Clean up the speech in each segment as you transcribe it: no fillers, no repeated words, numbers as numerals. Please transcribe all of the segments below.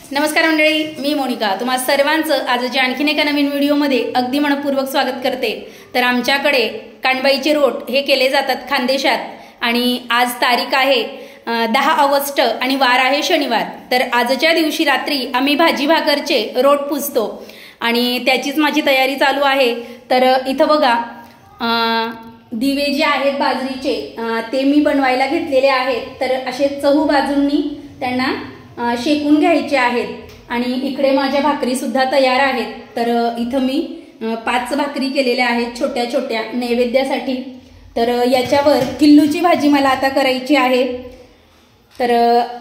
नमस्कार मंडळी, मी मोनिका तुम्हा सर्वांचं आजच्या आणखीन एका नवीन व्हिडिओमध्ये अगदी मनपूर्वक स्वागत करते। तर आमच्याकडे कानबाईचे रोट हे केले जातात खानदेशात आणि आज तारीख आहे 10 ऑगस्ट आणि वार आहे शनिवार। तर आजच्या दिवशी रात्री आम्ही भाजी भाकरचे रोट पुजतो आणि त्याचीच माझी तयारी चालू आहे। तर इथं बघा दिवे जे आहेत बाजरीचे ते मी बनवायला घेतलेले आहेत। तर असे चहू बाजूंनी त्यांना शेकून घ्यायचे आहेत आणि इकडे माझ्या भाकरी सुद्धा तयार आहेत। तर इथं मी 5 भाकरी केलेल्या आहेत छोट्या छोट्या नैवेद्यासाठी। तर याच्यावर किल्लूची भाजी मला आता करायची आहे। तर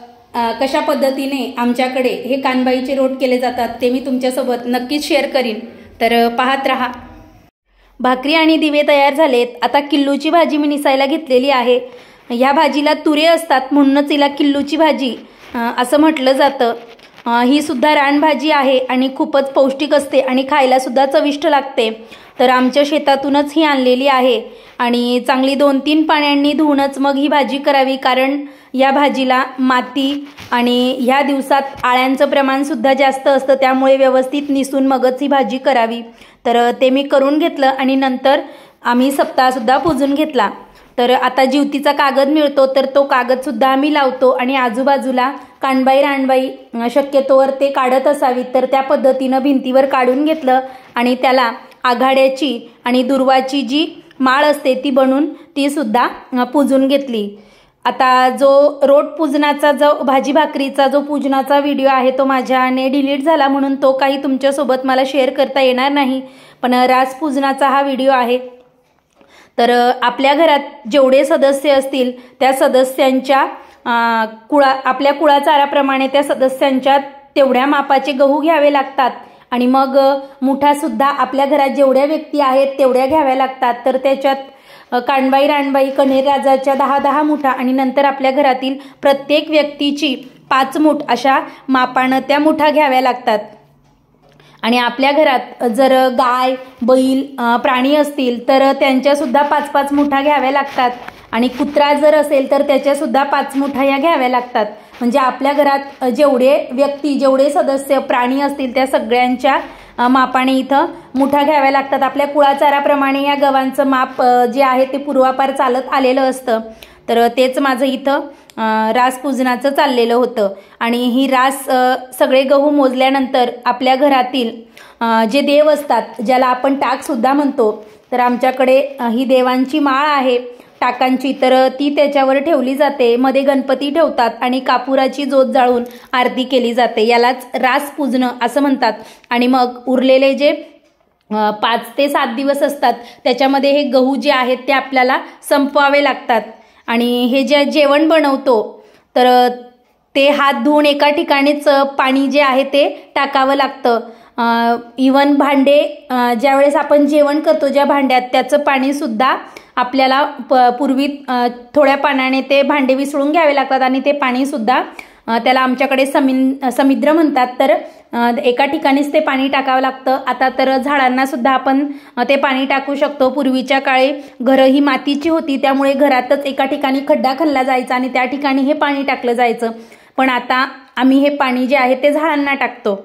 कशा पद्धतीने आमच्याकडे हे कानबाईचे रोट केले जातात ते मी तुमच्यासोबत नक्कीच शेअर करीन। तर पाहत रहा। भाकरी आणि दिवे तयार झालेत। आता किल्लूची भाजी मी निसायला घेतलेली आहे। ह्या भाजीला तुरे असतात म्हणूनच हिला किल्लूची भाजी असं म्हटलं जातं। ही सुद्धा रानभाजी आहे आणि खूपच पौष्टिक असते आणि खायला सुद्धा चविष्ट लागते। तर आमच्या शेतातूनच ही आणलेली आहे आणि चांगली 2-3 पाण्यांनी धुवूनच मग ही भाजी करावी, कारण या भाजीला माती आणि ह्या दिवसात आळ्यांचं प्रमाण सुद्धा जास्त असतं, त्यामुळे व्यवस्थित निसून मगच ही भाजी करावी। तर ते मी करून घेतलं आणि नंतर आम्ही सप्ताह सुद्धा पुजून घेतला। तर आता जिवतीचा कागद मिळतो तर तो कागद सुद्धा आम्ही लावतो आणि आजूबाजूला कानबाई रानबाई शक्यतोवर ते काढत असावीत, तर त्या पद्धतीनं भिंतीवर काढून घेतलं आणि त्याला आघाड्याची आणि दुर्वाची जी माळ असते ती बनवून ती सुद्धा पूजून घेतली। आता जो रोट पूजनाचा जो भाजी भाकरीचा जो पूजनाचा व्हिडिओ आहे तो माझ्याने डिलीट झाला म्हणून तो काही तुमच्यासोबत मला शेअर करता येणार नाही, पण रास पूजनाचा हा व्हिडिओ आहे। तर आपल्या घरात जेवढे सदस्य असतील त्या सदस्यांच्या आपल्या कुळाचाराप्रमाणे त्या सदस्यांच्या तेवढ्या मापाचे गहू घ्यावे लागतात आणि मग मुठा सुद्धा आपल्या घरात जेवढ्या व्यक्ती आहेत तेवढ्या घ्याव्या लागतात। तर त्याच्यात कानबाई रानबाई कण्हेरराजाच्या 10-10 मुठा आणि नंतर आपल्या घरातील प्रत्येक व्यक्तीची 5 मुठ अशा मापानं त्या मुठा घ्याव्या लागतात। आणि आपल्या घरात जर गाय बैल प्राणी असतील तर त्यांच्या सुद्धा 5-5 मुठा घ्याव्या लागतात आणि कुत्रा जर असेल तर त्याच्या सुद्धा 5 मुठा या घ्याव्या लागतात। म्हणजे आपल्या घरात जेवढे व्यक्ती जेवढे सदस्य प्राणी असतील त्या सगळ्यांच्या मापाने इथं मुठा घ्याव्या लागतात। आपल्या कुळाचाराप्रमाणे या गव्हांचं माप जे आहे ते पूर्वापार चालत आलेलं असतं। तर तेच माझं इथं रास पूजनाचं चाललेलं होतं आणि ही रास सगळे गहू मोजल्यानंतर आपल्या घरातील जे देव असतात ज्याला आपण टाक सुद्धा म्हणतो, तर आमच्याकडे ही देवांची माळ आहे टाकांची, तर ती त्याच्यावर ठेवली जाते। मध्ये गणपती ठेवतात आणि कापुराची ज्योत जाळून आरती केली जाते, यालाच रास पूजनं असं म्हणतात। आणि मग उरलेले जे 5 ते 7 दिवस असतात त्याच्यामध्ये हे गहू जे आहेत ते आपल्याला संपवावे लागतात। आणि हे जे जेवण बनवतो तर ते हात धुवून एका ठिकाणीच पाणी जे आहे ते टाकावं लागतं। इवन भांडे ज्यावेळेस आपण जेवण करतो ज्या भांड्यात त्याचं पाणी सुद्धा आपल्याला पूर्वी थोड्या पाण्याने ते भांडे विसळून घ्यावे लागतात आणि ते पाणी सुद्धा त्याला आमच्याकडे समिद्र म्हणतात। तर एका ठिकाणीच ते पाणी टाकावं लागतं। आता तर झाडांना सुद्धा आपण ते पाणी टाकू शकतो। पूर्वीच्या काळी घरं ही मातीची होती त्यामुळे घरातच एका ठिकाणी खड्डा खणला जायचा आणि त्या ठिकाणी हे पाणी टाकलं जायचं, पण आता आम्ही हे पाणी जे आहे ते झाडांना टाकतो।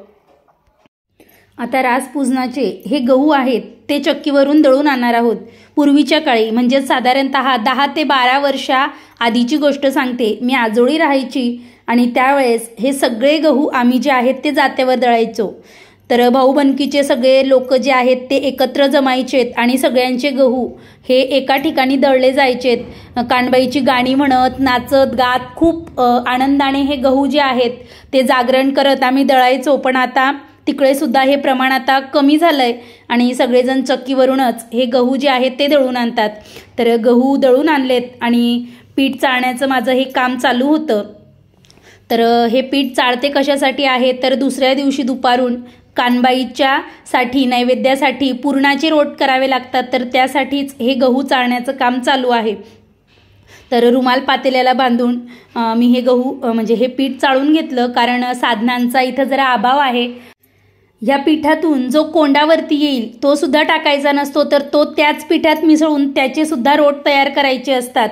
आता रास पूजनाचे हे गहू आहेत ते चक्कीवरून दळून आणणार आहोत। पूर्वीच्या काळी म्हणजे साधारणतः 10 ते 12 वर्षा आधीची गोष्ट सांगते, मी आजोळी राहायची आणि त्यावेळेस हे सगळे गहू आम्ही जे आहेत ते जात्यावर दळायचो। तर भाऊबंदकीचे सगळे लोक जे आहेत ते एकत्र जमायचेत आणि सगळ्यांचे गहू हे एका ठिकाणी दळले जायचेत। कानबाईची गाणी म्हणत नाचत गात खूप आनंदाने हे गहू जे आहेत ते जागरण करत आम्ही दळायचो। पण आता तिकडे सुद्धा हे प्रमाण आता कमी झालंय आणि सगळेजण चक्कीवरूनच हे गहू जे आहेत ते दळून आणतात। तर गहू दळून आणलेत आणि पीठ चाळण्याचं माझं हे काम चालू होतं। तर हे पीठ चाळते कशासाठी आहे तर दुसऱ्या दिवशी दुपारून कानबाईच्या साठी नैवेद्यासाठी पुरणाचे रोट करावे लागतात, तर त्यासाठीच हे गहू चाळण्याचं काम चालू आहे। तर रुमाल पातेल्याला बांधून मी हे गहू म्हणजे हे पीठ चाळून घेतलं, कारण साधनांचा इथं जरा अभाव आहे। या पिठातून जो कोंडावरती येईल तो सुद्धा टाकायचा नसतो, तर तो त्याच पिठात मिसळून त्याचे सुद्धा रोट तयार करायचे असतात।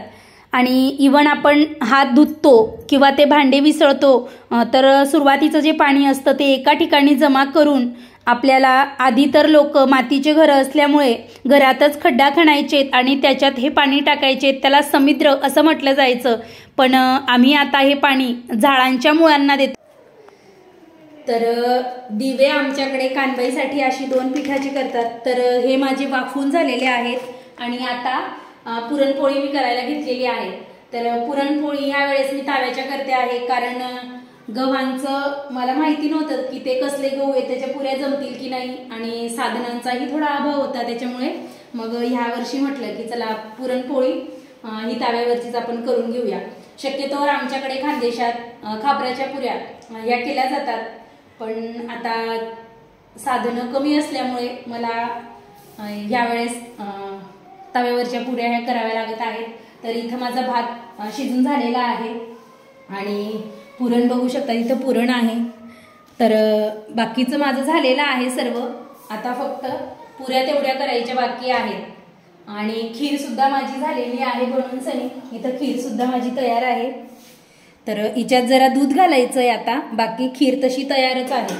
आणि इवन आपण हात धुतो किंवा ते भांडे विसळतो तर सुरुवातीचं जे पाणी असतं ते एका ठिकाणी जमा करून आपल्याला आधी तर लोक मातीचे घरं असल्यामुळे घरातच खड्डा खणायचे आणि त्याच्यात हे पाणी टाकायचे, त्याला समुद्र असं म्हटलं जायचं. पण आम्ही आता हे पाणी झाडांच्या मुळांना देतो. तर दिवे आमच्याकडे कानबाईसाठी अशी 2 पिठाची करतात. तर हे माझे वाफून झालेले आहेत आणि आता पुरणपोळी मी करायला घेतलेली आहे. तर पुरणपोळी ह्या वेळेस मी ताव्याच्या करते आहे, कारण गव्हांचं मला माहिती नव्हतं की ते कसले गहू आहे, त्याच्या पुऱ्या जमतील की नाही आणि साधनांचाही थोडा अभाव होता. त्याच्यामुळे मग ह्या वर्षी म्हटलं की चला पुरणपोळी ही ताव्यावरचीच आपण करून घेऊया. शक्यतोवर आमच्याकडे खानदेशात खापराच्या पुऱ्या या केल्या जातात, पण आता साधनं कमी असल्यामुळे मला यावेळेस तव्यावरच्या पुऱ्या ह्या कराव्या लागत आहेत. तर इथं माझा भात शिजून झालेला आहे आणि पुरण बघू शकता, इथं पुरण आहे. तर बाकीचं माझं झालेलं आहे सर्व. आता फक्त पुऱ्या तेवढ्या करायच्या बाकी आहेत आणि खीर सुद्धा माझी झालेली आहे बनवून सनी. इथं खीर सुद्धा माझी तयार आहे. तर हिच्यात जरा दूध घालायचंय आता, बाकी खीर तशी तयारच आहे.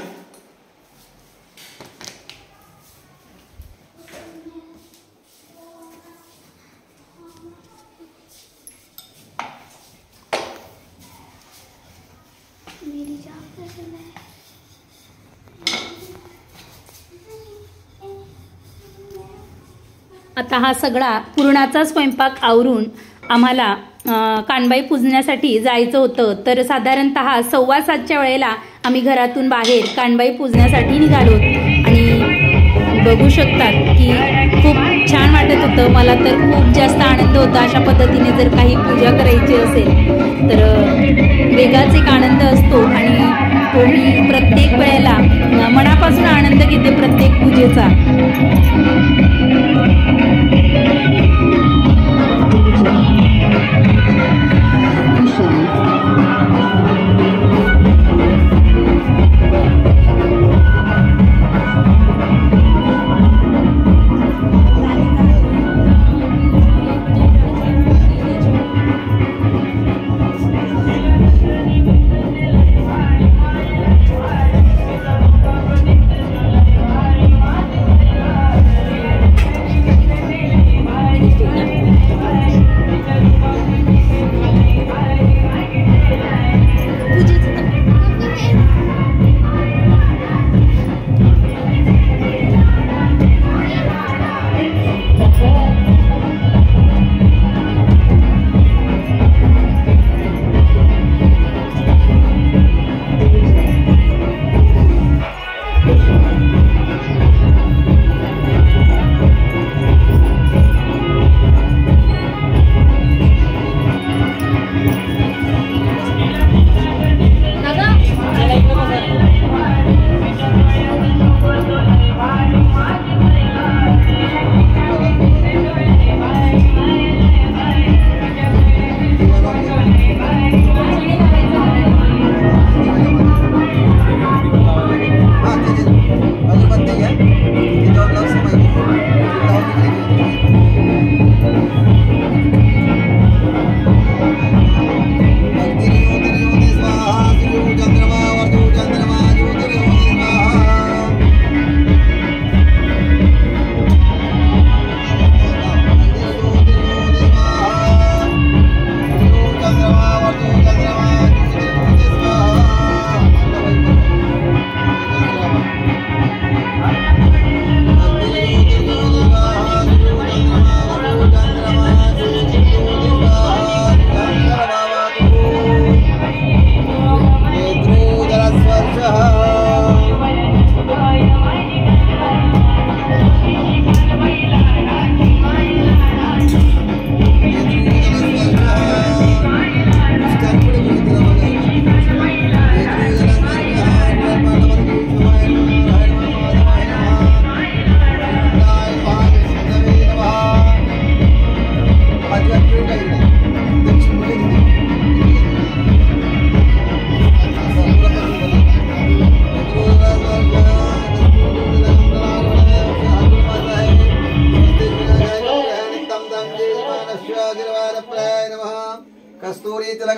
आता हा सगळा पुरणाचा स्वयंपाक आवरून आम्हाला कानबाई पूजण्यासाठी जायचं होतं. तर साधारणतः 6:15च्या वेळेला आम्ही घरातून बाहेर कानबाई पूजण्यासाठी निघालो आणि बघू शकतात की खूप छान वाटत होतं. मला तर खूप जास्त आनंद होता. अशा पद्धतीने जर काही पूजा करायची असेल तर वेगळाच एक आनंद असतो आणि तो मी प्रत्येक वेळेला मनापासून आनंद घेते प्रत्येक पूजेचा.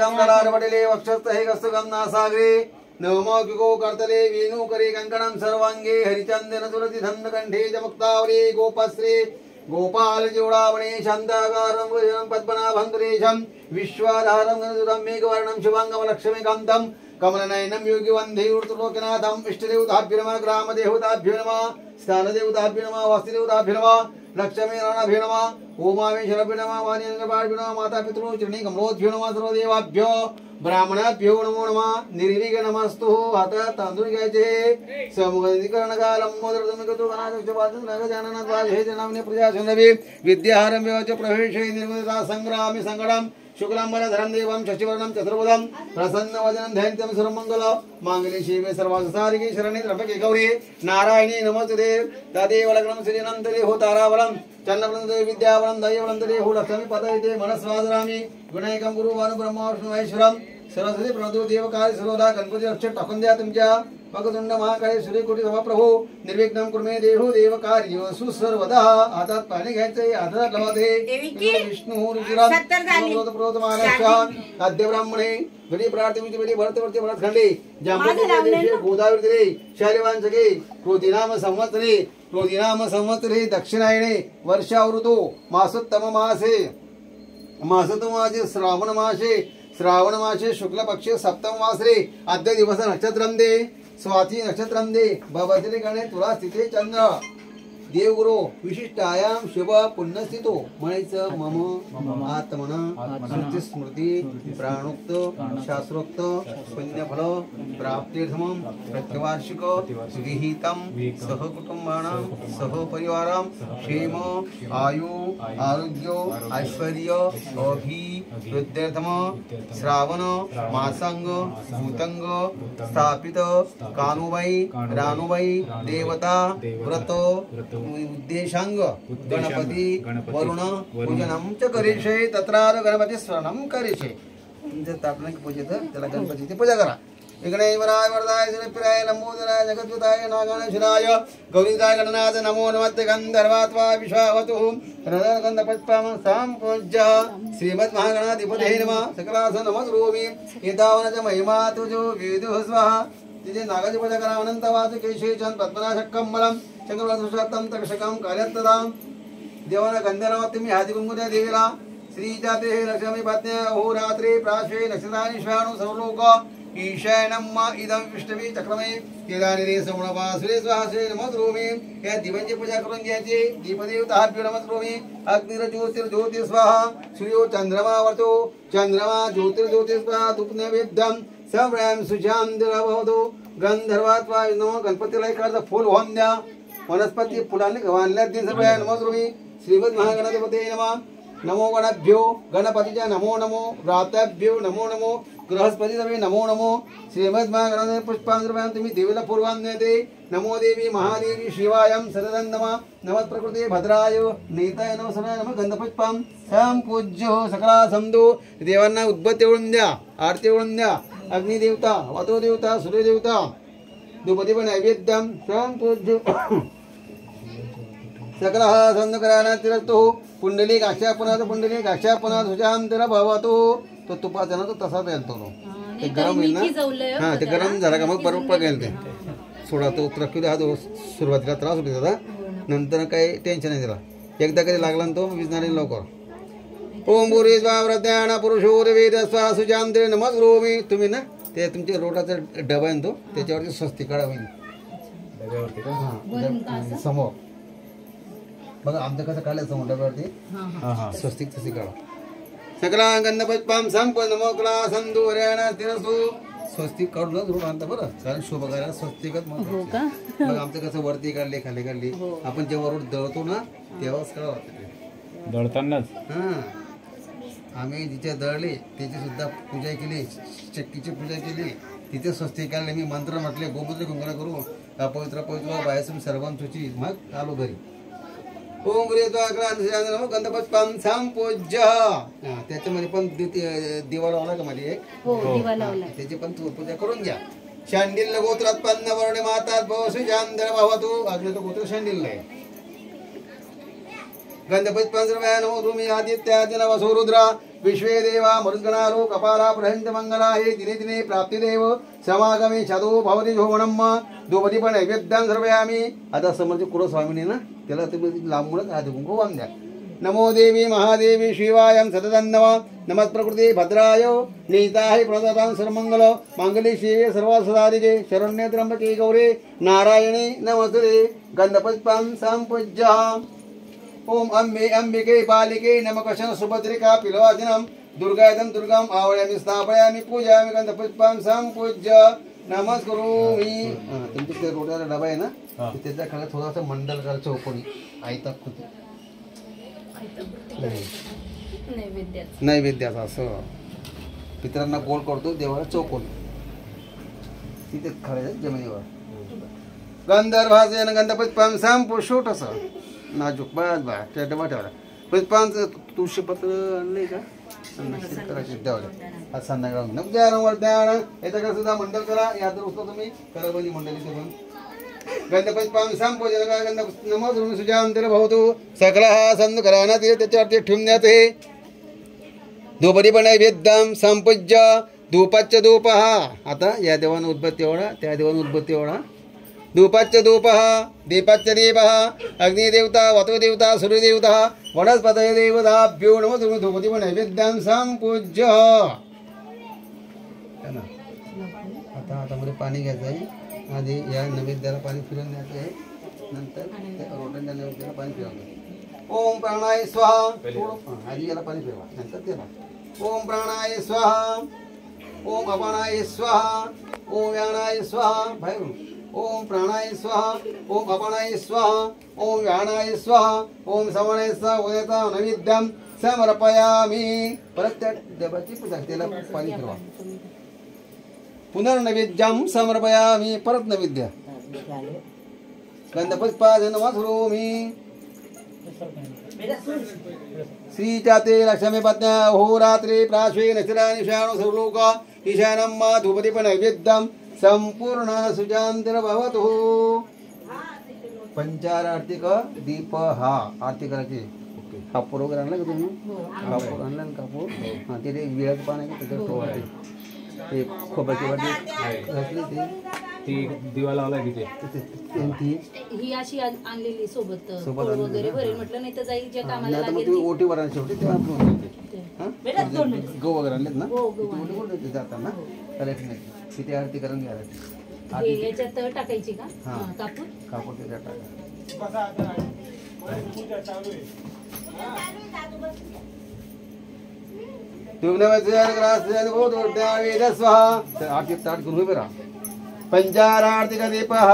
तिलकम कलारपटले वक्षस्थे हस्तगम नासाग्रे नवमौकिको कर्तले वेणुकरे कंकणम सर्वांगे हरिचंदन तुलसी धन्नकंठे च मुक्तावरे गोपश्री गोपाल जोड़ावणे शांताकारं भुजनं पद्मनाभं सुरेशं विश्वाधारं गणसुतं मेघवर्णं शुभांगं लक्ष्मीकान्तं कमलनयनं योगिवन्धे ऊर्ध्वलोकनाथं इष्टदेवताभ्यो नमः ग्रामदेवताभ्यो नमः स्थानदेवताभ्यो नमः वास्तुदेवताभ्यो नमः लक्ष्मी नारायणाभ्यो नमः ओमामेश्वराभ्यो नमः वाणीन्द्रपाभ्यो नमः मातापितॄ चरणी कमलोभ्यो नमः सर्वदेवाभ्यो ब्राह्मणाभ्यो नमो नमः निर्विघ्न नमस्तु हातात तांदूळ घ्यायचे समुखीकरण कालम मोदरदमकतो गणाध्यक्षपादन नगजाननाद्वाज हे जनामने प्रजासनवे विद्याहारं व्यवच प्रवेशे निर्मलता संग्रामे संगडम शुक्लांबर धरम देवम शशिवर्णम चतुर्भुजम प्रसन्न वदनं ध्यायन्तं सर्वमंगल मांगल्ये शिवे सर्वार्थसाधिके शरण्ये त्र्यंबके गौरी नारायणी नमोस्तुते तदेव लग्नं श्रीनंतरे हो तारावलं चन्नवलं विद्यावलं दयवलं तरे हो लक्ष्मी पदयते मनस्वादरामि गुणैकं गुरु भानु ब्रह्मा विष्णु महेश्वरम सरस्वती प्रणतो देवकार्य सर्वदा गणपती अक्षर टाकून द्या तुमच्या भगदुंड महाकाय सूर्यकोटी सभाप्रभू निर्विघ्नं कुर्मे देहो देवकार्य सुसर्वदा हातात पाणी घ्यायचे हातात लावाते विष्णू रुचिराम प्रोत महाराष्ट्र आद्य ब्राह्मणे घडी प्रार्थमिती बेडी भरतवर्ती भरतखंडे जांबुदी गोदावरी तिरे शालिवान सगे क्रोधिनाम संवत्सरे दक्षिणायने वर्षा ऋतू मासोत्तम मासे श्रावण मासे शुक्ल पक्षे सप्तम वासरे आद्य दिवस नक्षत्रम दे स्वाती नक्षत्रम दे बाबाजले गणे तुला स्थिते चंद्र देवगुरु विशिष्टायाम शुभ पुण्यस्थितो म्हणायचं मम आत्मन स्मृती प्राणोक्त शास्त्रोक्त पुण्यफल प्राप्त्यर्थम प्रत्यवार्षिक विहितम सहकुटुंबानां सहपरिवारां क्षेम आयु आरोग्य ऐश्वर्य अभिवृद्ध्यर्थम श्रावण मासांग भूतंग स्थापित कानुबाई रानुबाई देवता व्रत उद्देशांग गणपती वरुण पूजनम च करिषे तत्रार गणपती स्मरणम करिषे जर तापन पूजित त्याला गणपतीची पूजा करा विघ्नेश्वराय वराय वरदाय श्रीप्रियाय लंबोदराय जगद्गुताय नागणेशाय गौरीदाय गणनाथ नमो नमस्ते गंधर्वात्वा विश्वावतु गंधपुष्पं संपूज्य श्रीमद् महागणाधिपतये नमः सकलास नमस्रोमि एतावनच महिमा तुजो वेदो स्वाहा तिथे नागाची पूजा करा अनंत वासु केशेचन पद्मनाशक्कमलम शंकरवासुषात्तम तक्षकम कार्यत्तदाम देवाला गंधर्व तुम्ही हाती कुंकू द्या देवीला श्रीजाते लक्ष्मी पत्न्या अहोरात्रे प्राश्वे नक्षत्राणि श्वाणु सर्वलोक ईशानम इदं विष्णवी चक्रमे केदारी सवणवासुरे स्वाहासे नमस्रोमि या दिव्यांची पूजा करून घ्यायची दीपदेवताभ्यो नमस्रोमि अग्निर्ज्योतिर्ज्योति स्वाहा सूर्यो चंद्रमा वर्तो चंद्रमा ज्योतिर्ज्योति स्वाहा धूपनैवेद्यम सव्याम सुशांतिरभवतु गंधर्वात्वा नमो गणपतीला एखादं फूल वाहून द्या वनस्पती फुलांनी वाहनल्या दिन सव्याम नमस्रोमि श्रीमद् महागणाधिपतये नमः नमो गणाभ्यो गणपतीच्या नमो नमो व्राताभ्यो नमो नमो गृहस्पती नमो नमो श्रीमद् महागणाधिपतये पुष्पांजली तुम्ही देवीला पूर्वान देते नमो देवी महादेवी शिवायम सदनं नमः नमः प्रकृते भद्राय नेताय नमः सदाय नमः गंधपुष्पम संपूज्य सकला समदो देवांना उद्बत्ती ओळून द्या आरती ओळून द्या अग्निदेवता वातोदेवता सूर्यदेवता दुपदीप नैवेद्यम संपूज्य सकलः संदकराना तिरक्तो पुंडली काक्षापना सुजांतर भवतो तो तुपाचा ना तो तसाच येतो ते गरम होईल ना हा ते गरम झाला का मग बरोबर पडेल ते सोडा तो त्रक्यूला हा जो सुरुवातीला त्रास होते दादा नंतर काही टेन्शन नाही त्याला एकदा कधी लागला ना तो विजणारे लवकर ओम भूरी स्वाव्रत्याण पुरुषोरवेद स्वा सुजांते नमस्रोमि तुम्ही ना ते तुमच्या रोटाचा डबा आहे तो त्याच्यावरती स्वस्तिक काढा होईल समोर बघा आमचं कसं काढलं समोर डब्यावरती स्वस्तिक तशी काढा सकला गंधपुष्पम संपन्न मोकळा संदूर्याना तिरसू स्वस्तिक काढूनच रोड आणता बरं कारण शोभा करायला स्वस्तिकच मग आमचं कसं वरती काढले खाली काढली आपण जेव्हा रोड दळतो ना तेव्हाच करावं दळतानाच आम्ही जिथे दळले त्याची सुद्धा पूजा केली चक्कीची पूजा केली तिथे स्वस्तिक काढले मी मंत्र म्हटले गोमूत्र कुंकण करू अपवित्र पवित्र बायसम सर्वांची मग आलो घरी ओम नमो गंधपुष्पम संपूज्य त्याच्यामध्ये पण दिवा लावला का मध्ये एक त्याची पण पूजा करून घ्या शांडिल्य गोत्रात्पन्न वर्ण मातात भव सुजांतर भवतु अजून तो गोत्र शांडिल्य आहे गंधपुष्पं सर्वयानो भूमि आदित्यादि नवसो रुद्रा विश्वे देवा मरुद्गणारो कपाला प्रहंत मंगला हे दिने दिने प्राप्तिदेव समागमे छदो भवति झोवणम दुपदीप नैवेद्यं सर्वयामी. आता समर्थ कुलस्वामिनी ना त्याला तुम्ही लांबूनच हात कुंकू वाहून द्या. नमो देवी महादेवी शिवायं सततन्नव नमः प्रकृते भद्राय नीताहि प्रणदातां सर्वमंगल मांगल्ये शिवे सर्वार्थसाधिके शरण्ये त्र्यंबके गौरे नारायणे नमस्ते. गंधपुष्पं संपूज्य ओम अम्बे अंबिके बालिके नमकशन सुभद्रिका पिलवादिनं दुर्गायतं दुर्गाम् आवयामि स्थापयामि पूजयामि. गंधपुष्पं संपूज्य नमस्करोमि. तुमच्या रोट्याला डबा आहे ना त्याच्या खाली थोडासा मंडल करा चौकोनी आयता खुदी नैवेद्याचा असं पितरांना गोल करतो देवाला चौकोनी तिथे खरायचं जमिनीवर. गंधर्वाचे गंधपुष्पं संपुष्ट असं नाजूक बस बा डबा ठेवला. पुष्पांचं तुळशीपत्र आणलंय का आज संध्याकाळ नवजानवर द्यान याच्याकडे सुद्धा मंडळ करा. यात उचतो तुम्ही करा बनी मंडळीचे पण. गंधपुष्पं संपूजन गंध नमो सुजांतर भवतु सकलः संकराना त्याच्यावरती ठेवून द्यायचं हे. धूपदीप नैवेद्यं संपूज्य धूपच्च धूपः. आता या देवानं उद्बत्ती ओढा त्या देवानं उद्बत्ती ओढा. धूपच्च धूपः दीपच्च दीपः अग्निदेवता वतुदेवता सूर्यदेवता वनस्पतये देवताभ्यो नमः. धूपदीप नैवेद्यं संपूज्य. आता हातामध्ये पाणी घ्यायचं आहे. आधी या नैवेद्याला पाणी फिरवून द्यायचं आहे. नंतर रोट्यांच्या नैवेद्याला पाणी फिरवलं. ओम प्राणाय स्वाहा. आधी याला पाणी फिरवा नंतर त्याला. ओम प्राणाय स्वाहा ओम अपानाय स्वाहा ओम व्यानाय स्वाहा. बाहेरून ओम प्राणाय स्वाहा ओम अपानाय स्वाहा ओम व्यानाय स्वाहा ओम सवनाय स्वाहा. उदयता नैवेद्यं समर्पयामि. परत त्या देवाची पूजा त्याला पाणी फिरवा. पुनर्नैवेद्यं समर्पयामि. परत नैवेद्य. गंधपुष्पाय नमस्करोमि. श्रीजाते लक्ष्मी पत्न्या अहोरात्रे प्राश्वे नक्षरा निशाणो सर्वलोक ईशानं मा धूपदीप नैवेद्यं संपूर्ण सुजांतर भवतु. पंचार आरतिक दीप हा आरती करायची. कापूर वगैरे आणला का तुम्ही? कापूर आणला ना कापूर. हां ते विळाचं पान आहे का त्याच्यावर ठेवायचे. ते खोबऱ्याची वाटी घातली ती दिवा लावला तिथे ही अशी आणलेली सोबत वगैरे भरेल म्हटलं नाही तर जाईल जे कामाला लागेल. तुम्ही ओटीवर आणले शेवटी ते आपण गहू वगैरे आणलेत ना जाताना कलेक्ट नाही तिथे आरती करून घ्यायला. याच्यात टाकायची का कापूर? कापूर त्याच्यात टाका. पंचारार्तिक दीपः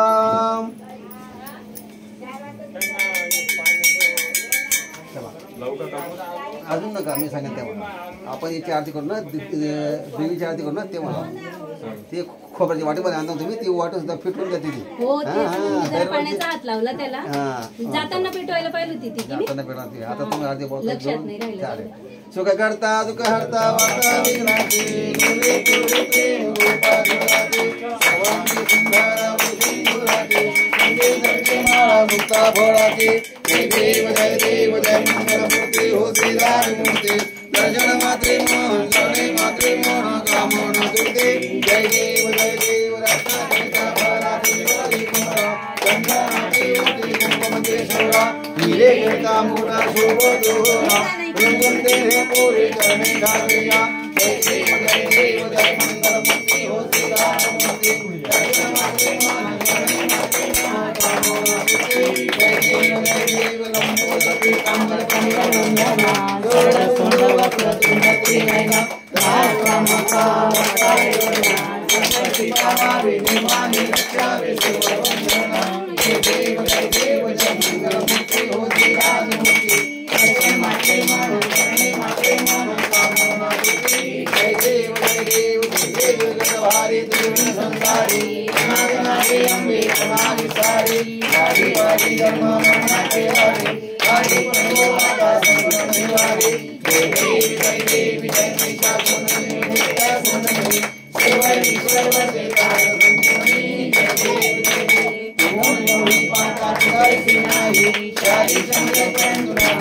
अजून नका मी सांगेन तेव्हा. आपण याची आरती करू ना देवीची आरती करू ना ते मला ते खोबऱ्याची वाटीमध्ये आणता तुम्ही ती वाट सुद्धा फिटून जाते ती. पाण्याचा हात लावला त्याला जाताना पेटवायला पाहिजे होती ती. जाताना पेटवायची. आता तुम्ही आरती बोलतो चालेल. सुख करता दुःख हरता वार्ता विघ्नाची गुरे गुरे प्रेम गोपालराजे सवांगी सुंदरा बुद्धी गुराजे संगे नरके माळा मुक्ता भोळाचे. जय देव जय मंगलमूर्ती हो श्रीराज मूर्ती दर्शन मात्रे मोहन जने मात्रे मोहन कामोन दुर्दे. जय देव रत्नाकरिता भराती वाली कुमारा गंगा नाटे होती कुंभमंदिर शौरा नीले करता मोठा शोभो दोरा रंगते हे पोरे करणे घालिया. जय देव जय मंगलमूर्ती हो श्रीराज मूर्ती दर्शन मात्रे मोहन जने मात्रे मोहन कामोन दुर्दे. जय देव लंबोदरी कांबर कंगना दोर सोंड वक्रतुंड त्रिनयना रामकामकावताय संपत्ति पावावे निर्माणी रक्षावे शिववंदना. जय देव जय मंगलमूर्ती हो श्रीराज मूर्ती दर्शन मात्रे मोहन जने मात्रे मोहन कामोन दुर्दे. जय देव जगदभारी त्रिभुवन संसारी नागनाथे अंबे कमाली सारी वारी वारी धर्म मनाचे वारी वारी पंडो माता संगम निवारी. जय देव जय पिता सुंदरी नित्या सुंदरी शिवरी सर्वसे कारकुंजनी. जय देव ओम नमः पाता करसी नाही शारी चंद्र चंद्र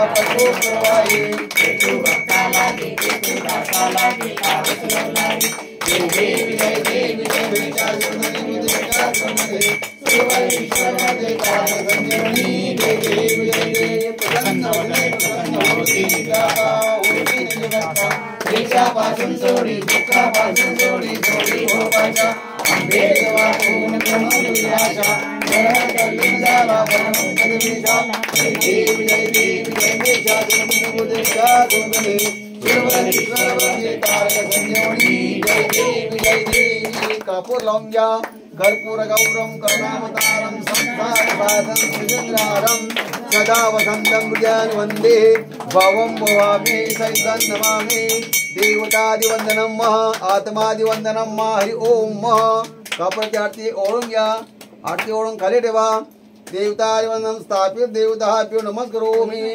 पशु प्रवाही तू भक्ता लागे तू दासा लागे आवसला लागे जय देवी जय देवी जय विचार सुंदरी विचार सुंदरी सुवर्ण जय काल संजीवनी जय देवी जय देवी प्रसन्न होती निगाहा होती निगाहा देशापासून सोडी दुःखापासून सोडी सोडी हो पाशा अंबे देवा पूर्ण करून विलासा करून झाला परम पदविशा जय देवी जय देवी जय विचार सुंदरी विचार सुंदरी सुवर्ण जय काल संजीवनी जय देवी जय देवी कापूर लावून घ्या कर्पूर गौरम करुणावतारम संसारसाधन सुजंद्रारम सदा वसंतं हृदयान वंदे भवं भवामि सहितं नमामि देवतादिवंदनं महा आत्मादिवंदनं मा हरि ओम महा कापूरची आरती ओळून घ्या आरती ओळून खाली ठेवा देवतादिवंदनं स्थापित देवताभ्यो नमस्करोमि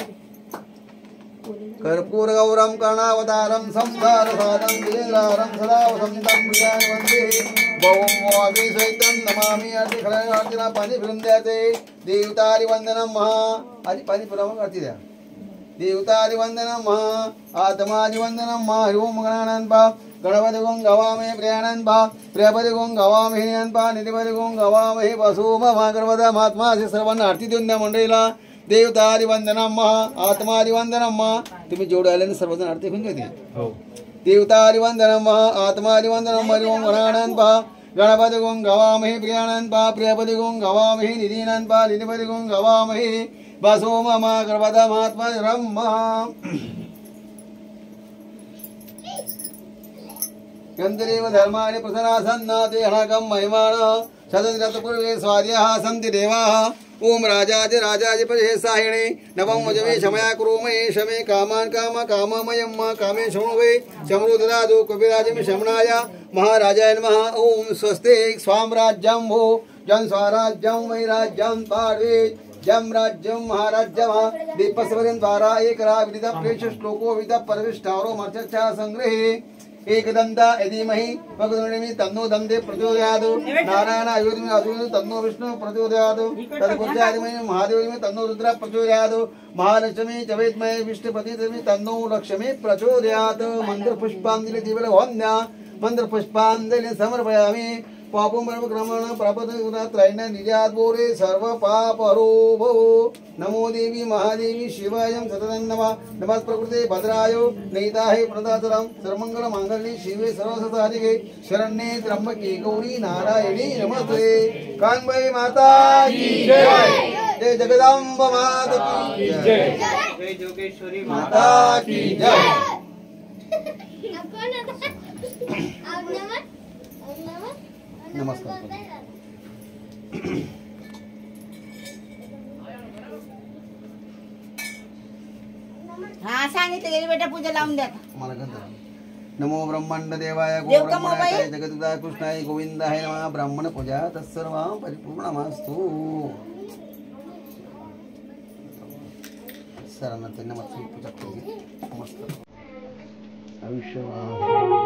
कर्पूर गौरम करुणावतारम संसारसाधनं सुजंद्रारम सदा वसंतं हृदयान वंदे भवं भवामि सहितं नमामि आरती खळ्या आरतीला पाणी फिरून द्यायचे देवतादिवंदनं महा आधी पाणी फिरवून आरती द्या देवतादिवंदनं महा आत्मादिवंदनं महा हरि ओम गणानां पा गणपति गों गवामहे प्रियाणां पा प्रियपति गों गवामहे नियां पा निधिपति गों गवामहे वसुम महागणपता महात्मा असे सर्वांना आरती देऊन द्या मंडळीला देवतादिवंदनं महा आत्मादिवंदनं महा तुम्ही जेवढे आले सर्वजण आरती घेऊन घेते हो देवतादिवंदनं महा आत्मादिवंदनं हरि ओम गणानां पा गणपति गों गवामहे प्रियाणां पा प्रियपति गों गवामहे निधीनां पा निधिपति गों गवामहे वसो मम गणपता महात्मा ब्रह्मा यंत्रेव धर्माणि प्रसन्नासन्ना ते हनकं महिमानः सदनरतपूर्वे स्वार्याः सन्ति देवाः ओम राजाज राजाज परेसाहिणे नवं वजवे क्षमया कुरुमये क्षमे कामान् काम काममयं मा कामे शृणुवे शमरुददादो कविराजं शमनाय महाराजाय नमः ओम स्वस्ते स्वाम्राज्यं भो जन स्वराज्यं वै राज्यं पार्वे जम राज्यं महाराज्यं दीपस्वरं द्वारा एकरा विदित प्रेष श्लोको विद परविष्ठारो मर्चच्छा संग्रहे एकदंता यदीमहि भगवन्मि तन्नो दन्ते प्रचोदयात् नारायण आयुर्मि अजुर्मि तन्नो विष्णु प्रचोदयात् तद्गुज्जादिमहि महादेवमि तन्नो रुद्र प्रचोदयात् महालक्ष्मी च वेद्महे विष्णुपतिमि तन्नो लक्ष्मी प्रचोदयात् मंत्र पुष्पांजलि दिवल वन्द्या मंत्र पुष्पांजलि समर्पयामि पापं परमक्रमण प्रपदत्रैण निजात बोरे सर्व पाप हरो भो नमो देवी महादेवी शिवायं सततं नमः नमः प्रकृते भद्राय नैताहे प्रणदातरं सर्वमंगल मांगल्ये शिवे सर्वसदाधिके शरण्ये त्र्यंबके गौरी नारायणी नमस्ते कान्बाई माता की जय जय जगदम्ब माता की जय जय जोगेश्वरी माता की जय नमस्कार हाँ सांगितलं बेटा पूजा लावून द्या मला नमो ब्रह्मांड देवाय गोब्रह्मणाय जगद्गुरुदाय कृष्णाय गोविंदाय नमः ब्राह्मण पूजा तत्सर्वं परिपूर्णमस्तु सरांना त्यांना मस्त पूजा करू मस्त आयुष्य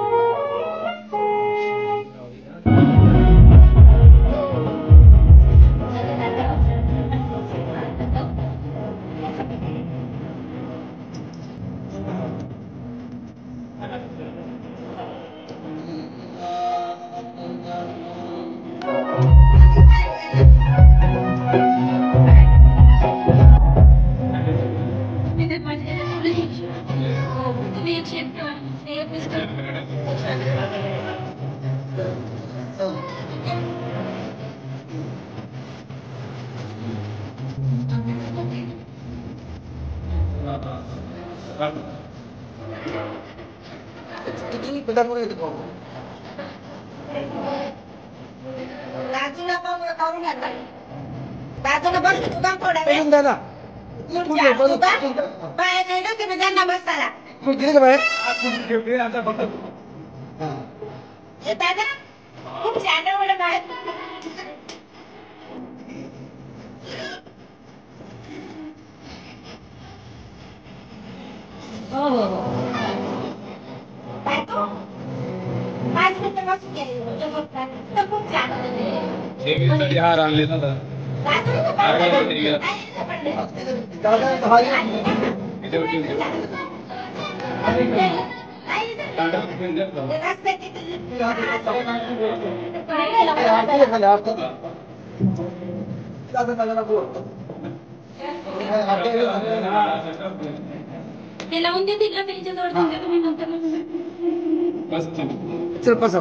हार आणले ना ते लावून देतील ना त्यांच्या जवळ तुम्ही नंतर चल बसा.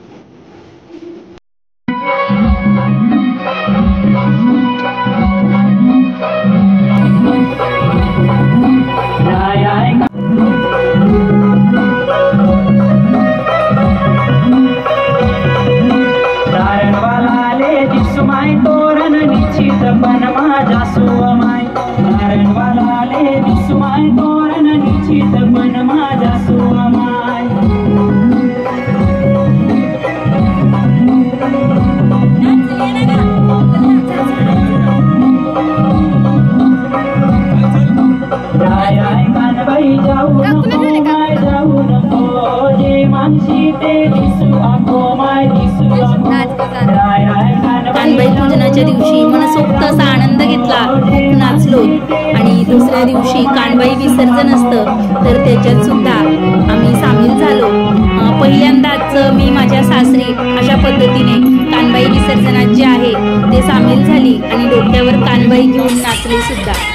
कानबाई पूजनाच्या दिवशी मनसोक्त असा आनंद घेतला, खूप नाचलो. आणि दुसऱ्या दिवशी कानबाई विसर्जन असतं तर त्याच्यात सुद्धा आम्ही सामील झालो. पहिल्यांदाच मी माझ्या सासरी अशा पद्धतीने कानबाई विसर्जनात जे आहे ते सामील झाली आणि डोक्यावर कानबाई घेऊन नाचले सुद्धा.